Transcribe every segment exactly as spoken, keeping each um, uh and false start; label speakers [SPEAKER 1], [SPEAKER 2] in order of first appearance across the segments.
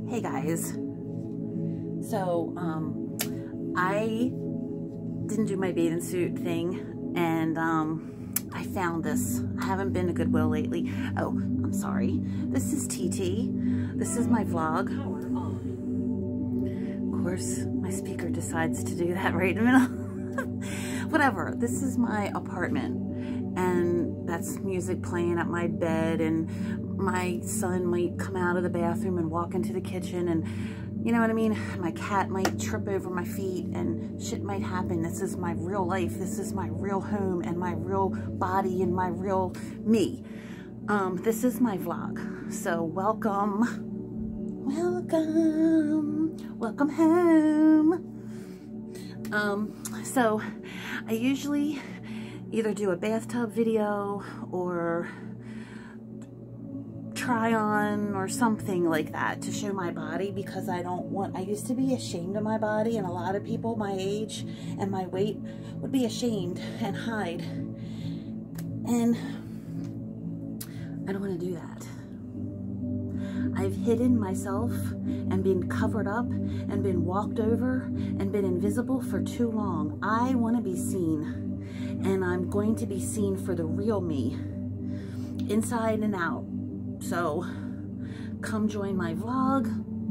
[SPEAKER 1] Hey guys, so um, I didn't do my bathing suit thing, and um, I found this. I haven't been to Goodwill lately. Oh, I'm sorry. This is T T. This is my vlog. Of course, my speaker decides to do that right in the middle. Whatever. This is my apartment, and that's music playing at my bed, and my son might come out of the bathroom and walk into the kitchen, and you know what I mean? My cat might trip over my feet and shit might happen. This is my real life. This is my real home and my real body and my real me. Um, this is my vlog. So welcome, welcome, welcome home. Um, so I usually either do a bathtub video or try on or something like that to show my body, because I don't want, I used to be ashamed of my body, and a lot of people my age and my weight would be ashamed and hide, and I don't want to do that. I've hidden myself and been covered up and been walked over and been invisible for too long. I want to be seen, and I'm going to be seen for the real me, inside and out. So come join my vlog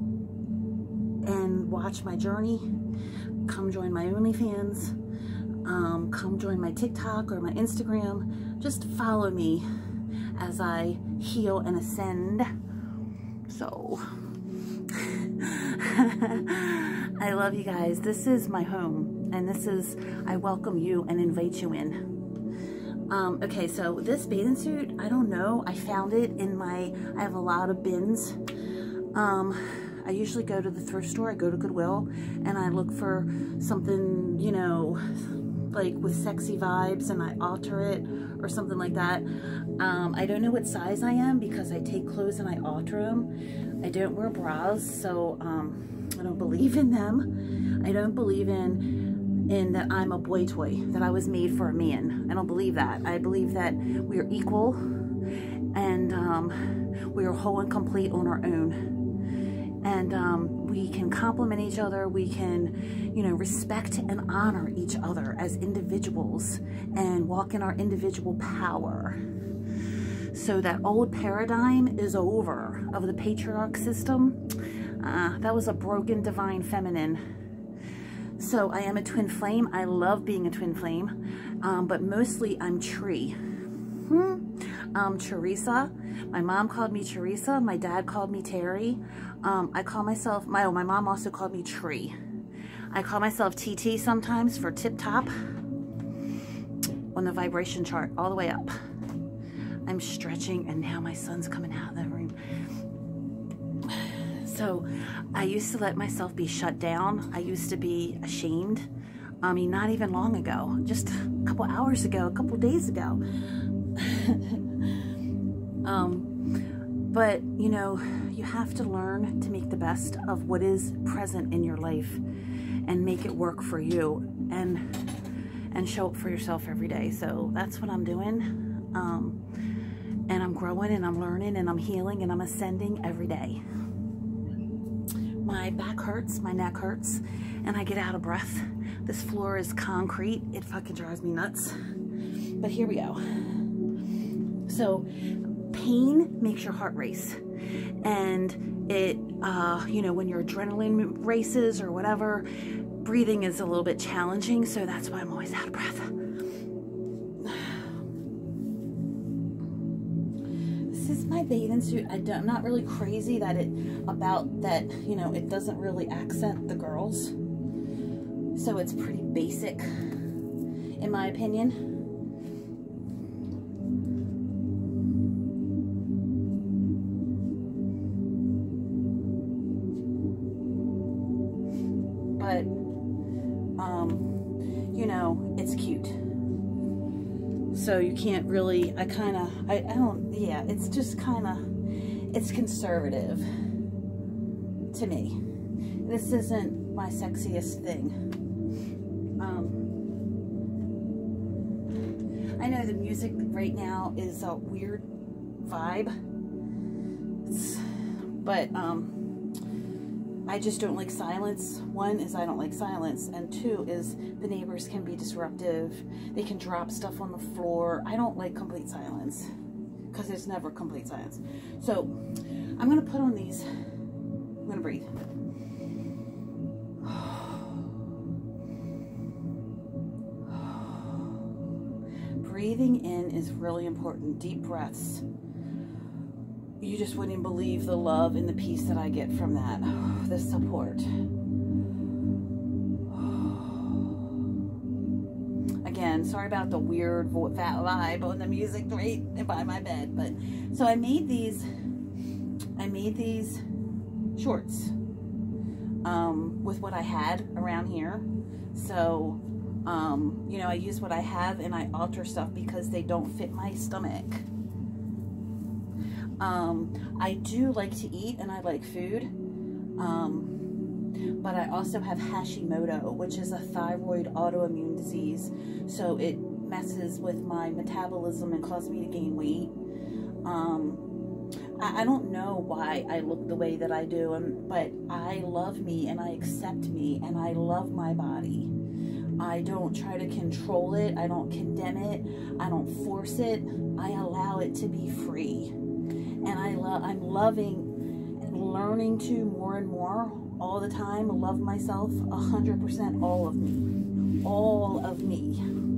[SPEAKER 1] and watch my journey. Come join my OnlyFans. Um, come join my TikTok or my Instagram. Just follow me as I heal and ascend. So I love you guys. This is my home, and this is, I welcome you and invite you in. Um, okay, so this bathing suit, I don't know. I found it in my, I have a lot of bins. Um, I usually go to the thrift store. I go to Goodwill, and I look for something, you know, like with sexy vibes, and I alter it or something like that. Um, I don't know what size I am because I take clothes and I alter them. I don't wear bras, so um, I don't believe in them. I don't believe in in that I'm a boy toy, that I was made for a man. I don't believe that. I believe that we are equal, and um, we are whole and complete on our own. And um, we can complement each other. We can, you know, respect and honor each other as individuals and walk in our individual power. So that old paradigm is over of the patriarch system. Uh, that was a broken divine feminine. So I am a twin flame. I love being a twin flame, um, but mostly I'm Tree. Hmm. Um, Teresa. My mom called me Teresa. My dad called me Terry. Um, I call myself, my, oh, my mom also called me Tree. I call myself T T sometimes for tip top on the vibration chart, all the way up. I'm stretching, and now my son's coming out of the room. So I used to let myself be shut down. I used to be ashamed. I mean, not even long ago, just a couple hours ago, a couple days ago. um, but, you know, you have to learn to make the best of what is present in your life and make it work for you, and and show up for yourself every day. So that's what I'm doing. Um, and I'm growing, and I'm learning, and I'm healing, and I'm ascending every day. My back hurts, my neck hurts, and I get out of breath. This floor is concrete. It fucking drives me nuts. But here we go. So pain makes your heart race. And it, uh, you know, when your adrenaline races or whatever, breathing is a little bit challenging. So that's why I'm always out of breath. This is my bathing suit. I don't, I'm not really crazy that it about that, you know, it doesn't really accent the girls. So it's pretty basic, in my opinion. But, um, you know, it's cute. So you can't really, I kind of, I, I don't, yeah, it's just kind of, it's conservative to me. This isn't my sexiest thing. Um, I know the music right now is a weird vibe. It's, but, um, I just don't like silence. One is I don't like silence, and two is the neighbors can be disruptive. They can drop stuff on the floor. I don't like complete silence because there's never complete silence. So I'm gonna put on these. I'm gonna breathe. Breathing in is really important. Deep breaths. You just wouldn't believe the love and the peace that I get from that. The support. Again, sorry about the weird vibe on the music right by my bed, but so I made these. I made these shorts um, with what I had around here. So, um, you know, I use what I have and I alter stuff because they don't fit my stomach. Um, I do like to eat and I like food, um, but I also have Hashimoto, which is a thyroid autoimmune disease. So it messes with my metabolism and causes me to gain weight. Um, I, I don't know why I look the way that I do, and, but I love me and I accept me and I love my body. I don't try to control it. I don't condemn it. I don't force it. I allow it to be free. And I love, I'm loving, learning to more and more all the time, love myself a hundred percent, all of me, all of me.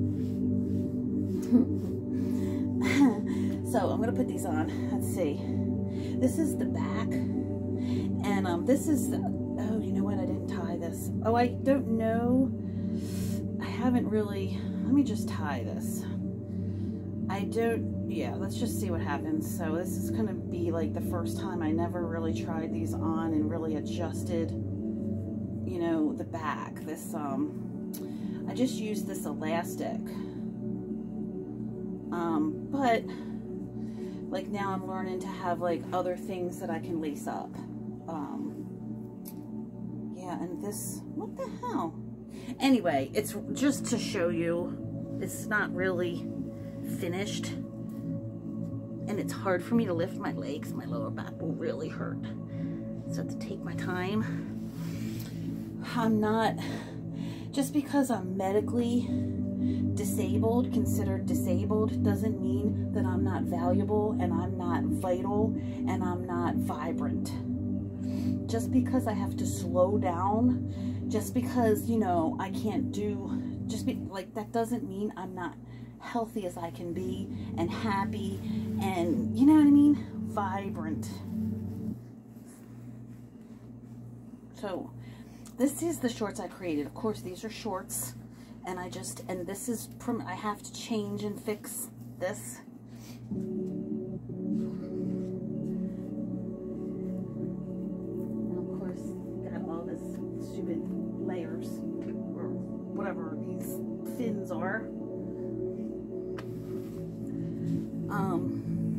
[SPEAKER 1] So I'm going to put these on. Let's see. This is the back. And um, this is, the, oh, you know what? I didn't tie this. Oh, I don't know. I haven't really, let me just tie this. I don't, yeah, let's just see what happens. So this is going to be like the first time. I never really tried these on and really adjusted, you know, the back. This, um, I just used this elastic. Um, but, like, now I'm learning to have, like, other things that I can lace up. Um, yeah, and this, what the hell? Anyway, it's just to show you, it's not really finished, and it's hard for me to lift my legs. My lower back will really hurt, so I have to take my time. I'm not, just because I'm medically disabled, considered disabled, doesn't mean that I'm not valuable and I'm not vital and I'm not vibrant. Just because I have to slow down, just because, you know, I can't do, just be like, that doesn't mean I'm not healthy as I can be and happy and, you know what I mean, vibrant. So this is the shorts I created. Of course, these are shorts, and I just, and this is, from, I have to change and fix this. And of course, got all this stupid layers, or whatever these fins are. Um,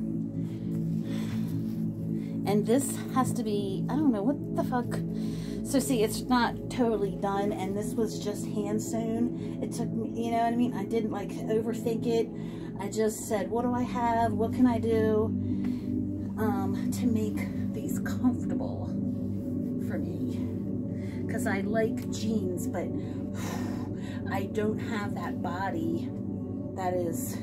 [SPEAKER 1] and this has to be, I don't know, what the fuck. So see, it's not totally done, and this was just hand sewn. It took me, you know what I mean? I didn't like overthink it. I just said, what do I have? What can I do um, to make these comfortable for me? Because I like jeans, but I don't have that body that is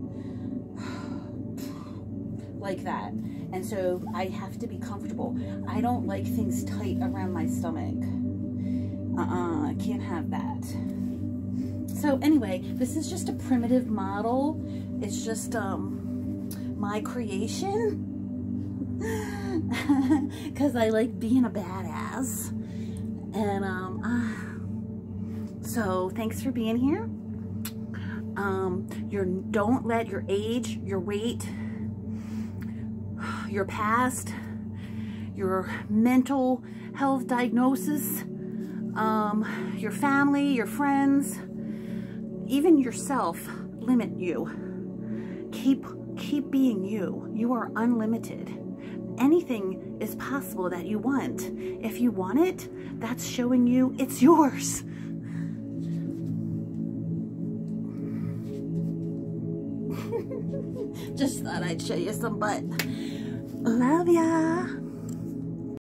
[SPEAKER 1] like that, and so I have to be comfortable. I don't like things tight around my stomach. Uh-uh, I can't have that. So anyway, this is just a primitive model. It's just um my creation because I like being a badass. And um uh, so thanks for being here. Um you're don't let your age, your weight, your past, your mental health diagnosis, um, your family, your friends, even yourself limit you. Keep, keep being you. You are unlimited. Anything is possible that you want. If you want it, that's showing you it's yours. Just thought I'd show you some butt. Love ya.